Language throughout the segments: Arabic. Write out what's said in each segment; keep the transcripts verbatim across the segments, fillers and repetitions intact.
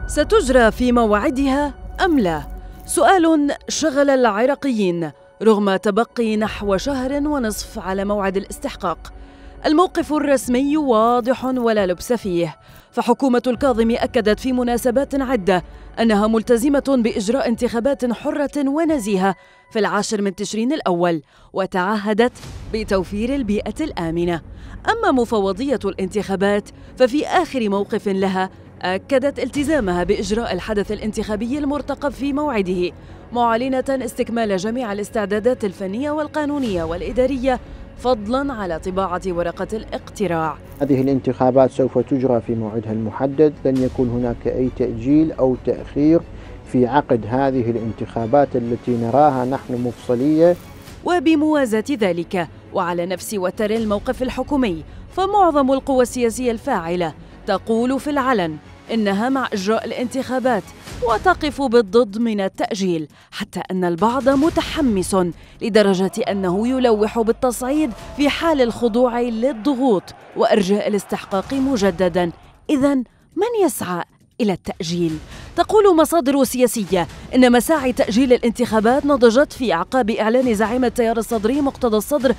ستجرى في موعدها أم لا؟ سؤال شغل العراقيين رغم تبقي نحو شهر ونصف على موعد الاستحقاق. الموقف الرسمي واضح ولا لبس فيه، فحكومة الكاظمي أكدت في مناسبات عدة أنها ملتزمة بإجراء انتخابات حرة ونزيهة في العاشر من تشرين الأول، وتعهدت بتوفير البيئة الآمنة. أما مفوضية الانتخابات ففي آخر موقف لها أكدت التزامها بإجراء الحدث الانتخابي المرتقب في موعده، معلنة استكمال جميع الاستعدادات الفنية والقانونية والإدارية فضلاً على طباعة ورقة الاقتراع. هذه الانتخابات سوف تجرى في موعدها المحدد، لن يكون هناك أي تأجيل أو تأخير في عقد هذه الانتخابات التي نراها نحن مفصلية. وبموازاة ذلك وعلى نفس وتر الموقف الحكومي، فمعظم القوى السياسية الفاعلة تقول في العلن إنها مع إجراء الانتخابات وتقف بالضد من التأجيل، حتى أن البعض متحمس لدرجة أنه يلوح بالتصعيد في حال الخضوع للضغوط وإرجاء الاستحقاق مجدداً. إذن من يسعى إلى التأجيل؟ تقول مصادر سياسية إن مساعي تأجيل الانتخابات نضجت في أعقاب إعلان زعيم التيار الصدري مقتدى الصدر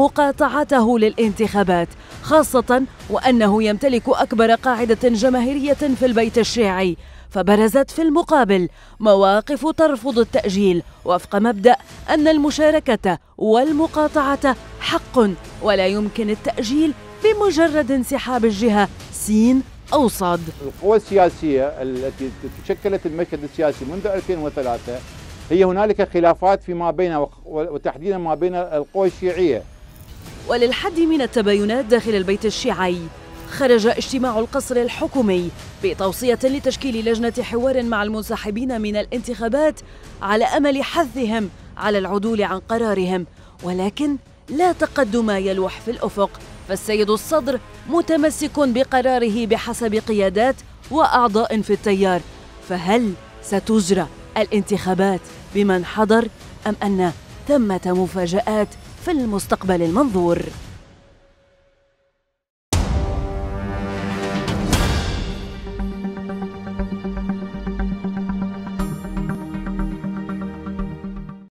مقاطعته للانتخابات، خاصة وأنه يمتلك أكبر قاعدة جماهيرية في البيت الشيعي. فبرزت في المقابل مواقف ترفض التأجيل وفق مبدأ أن المشاركة والمقاطعة حق ولا يمكن التأجيل بمجرد انسحاب الجهة سين أو صاد. القوى السياسية التي تشكلت المشهد السياسي منذ ألفين وثلاثة هي هنالك خلافات فيما بينها وتحديدا ما بين القوى الشيعية. وللحد من التباينات داخل البيت الشيعي، خرج اجتماع القصر الحكومي بتوصية لتشكيل لجنة حوار مع المنسحبين من الانتخابات على أمل حثهم على العدول عن قرارهم، ولكن لا تقدم يلوح في الأفق، فالسيد الصدر متمسك بقراره بحسب قيادات وأعضاء في التيار. فهل ستجرى الانتخابات بمن حضر أم أن ثمة مفاجآت في المستقبل المنظور؟